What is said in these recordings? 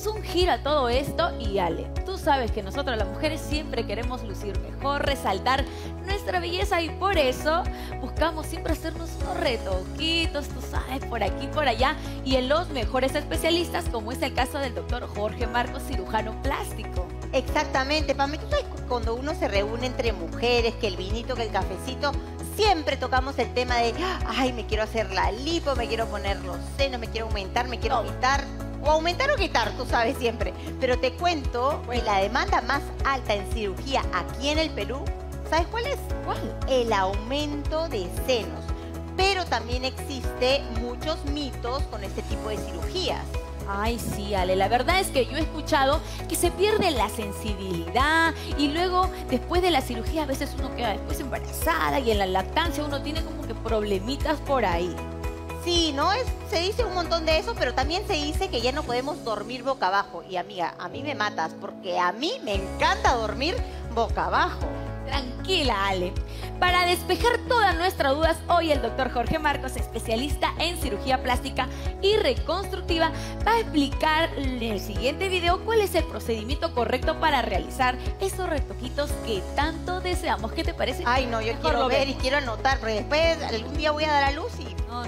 dimos un giro a todo esto y Ale, tú sabes que nosotros las mujeres siempre queremos lucir mejor, resaltar nuestra belleza y por eso buscamos siempre hacernos unos retoquitos, tú sabes, por aquí, por allá y en los mejores especialistas como es el caso del doctor Jorge Marcos, cirujano plástico. Exactamente, Pame, tú sabes cuando uno se reúne entre mujeres, que el vinito, que el cafecito, siempre tocamos el tema de, ay, me quiero hacer la lipo, me quiero poner los senos, me quiero aumentar, me quiero quitar. O aumentar o quitar, tú sabes siempre. Pero te cuento que la demanda más alta en cirugía aquí en el Perú, ¿sabes cuál es? ¿Cuál? El aumento de senos. Pero también existe muchos mitos con este tipo de cirugías. Ay, sí, Ale, la verdad es que yo he escuchado que se pierde la sensibilidad y luego, después de la cirugía, a veces uno queda después embarazada y en la lactancia uno tiene como que problemitas por ahí. Sí, ¿no? Se dice un montón de eso, pero también se dice que ya no podemos dormir boca abajo. Y amiga, a mí me matas, porque a mí me encanta dormir boca abajo. Tranquila, Ale. Para despejar todas nuestras dudas, hoy el doctor Jorge Marcos, especialista en cirugía plástica y reconstructiva, va a explicar en el siguiente video cuál es el procedimiento correcto para realizar esos retoquitos que tanto deseamos. ¿Qué te parece? Ay, no, yo quiero ver y quiero anotar, porque después algún día voy a dar a luz y... No.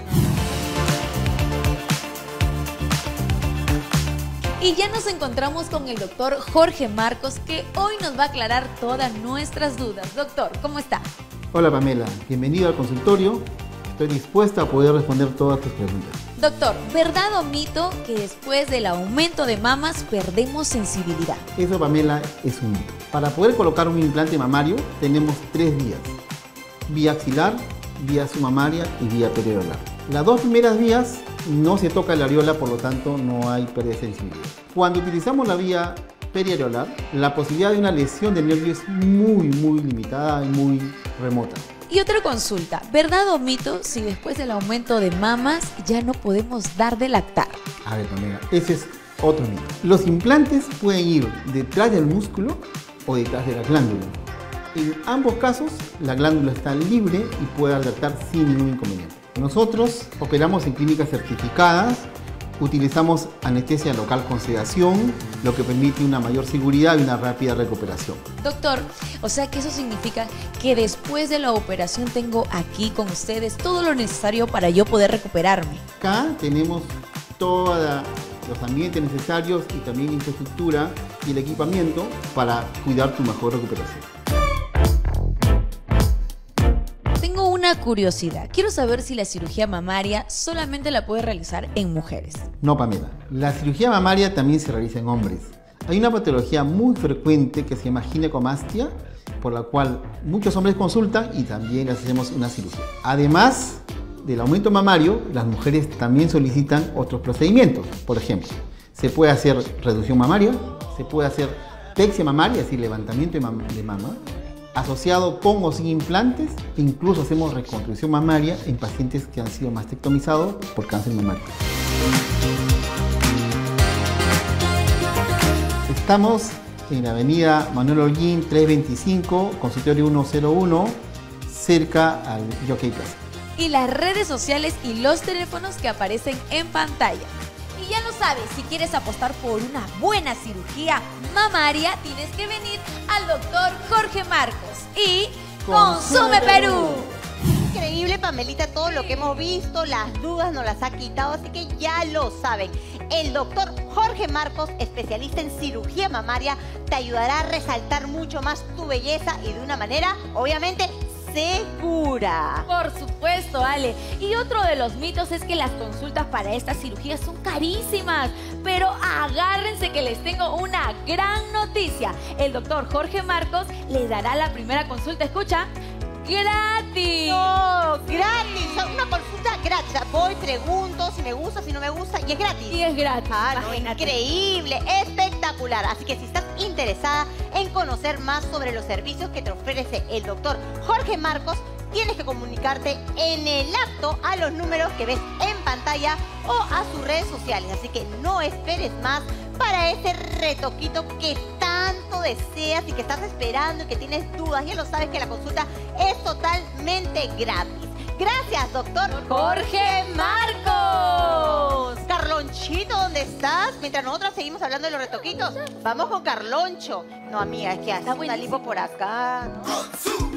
Y ya nos encontramos con el doctor Jorge Marcos, que hoy nos va a aclarar todas nuestras dudas. Doctor, ¿cómo está? Hola Pamela, bienvenido al consultorio. Estoy dispuesta a poder responder todas tus preguntas. Doctor, ¿verdad o mito que después del aumento de mamas perdemos sensibilidad? Eso, Pamela, es un mito. Para poder colocar un implante mamario tenemos 3 vías. Vía axilar, vía submamaria y vía perioral. Las 2 primeras vías no se toca la areola, por lo tanto no hay pérdida de sensibilidad. Cuando utilizamos la vía periareolar, la posibilidad de una lesión del nervio es muy limitada y muy remota. Y otra consulta, ¿verdad o mito si después del aumento de mamas ya no podemos dar de lactar? A ver, Pamela, ese es otro mito. Los implantes pueden ir detrás del músculo o detrás de la glándula. En ambos casos, la glándula está libre y puede lactar sin ningún inconveniente. Nosotros operamos en clínicas certificadas, utilizamos anestesia local con sedación, lo que permite una mayor seguridad y una rápida recuperación. Doctor, o sea que eso significa que después de la operación tengo aquí con ustedes todo lo necesario para yo poder recuperarme. Acá tenemos todos los ambientes necesarios y también infraestructura y el equipamiento para cuidar tu mejor recuperación. Tengo una curiosidad. Quiero saber si la cirugía mamaria solamente la puede realizar en mujeres. No, Pamela. La cirugía mamaria también se realiza en hombres. Hay una patología muy frecuente que se llama ginecomastia, por la cual muchos hombres consultan y también les hacemos una cirugía. Además del aumento mamario, las mujeres también solicitan otros procedimientos. Por ejemplo, se puede hacer reducción mamaria, se puede hacer pexia mamaria, es decir, levantamiento de mama, asociado con o sin implantes. Incluso hacemos reconstrucción mamaria en pacientes que han sido mastectomizados por cáncer mamario. Estamos en la avenida Manuel Holguín 325, consultorio 101, cerca al Jockey Plaza. Y las redes sociales y los teléfonos que aparecen en pantalla. Y ya lo sabes, si quieres apostar por una buena cirugía mamaria, tienes que venir al doctor Jorge Marcos y ¡Consume Perú! Increíble, Pamelita, todo lo que hemos visto, las dudas nos las ha quitado, así que ya lo saben. El doctor Jorge Marcos, especialista en cirugía mamaria, te ayudará a resaltar mucho más tu belleza y de una manera, obviamente, segura. Por supuesto, Ale. Y otro de los mitos es que las consultas para estas cirugías son carísimas. Pero agárrense que les tengo una gran noticia. El doctor Jorge Marcos les dará la primera consulta, escucha, ¡gratis! No, gratis. Una consulta gratis. O sea, voy, pregunto si me gusta, si no me gusta y es gratis. Y es gratis. Ah, no, increíble, espectacular. Así que si estás interesada en conocer más sobre los servicios que te ofrece el doctor Jorge Marcos, tienes que comunicarte en el acto a los números que ves en pantalla o a sus redes sociales. Así que no esperes más para ese retoquito que tanto deseas y que estás esperando y que tienes dudas. Ya lo sabes que la consulta es totalmente gratis. Gracias, doctor Jorge Marcos. Carlonchito, ¿dónde estás? Mientras nosotros seguimos hablando de los retoquitos, vamos con Carloncho. No, amiga, es que hace una lipo por acá, ¿no?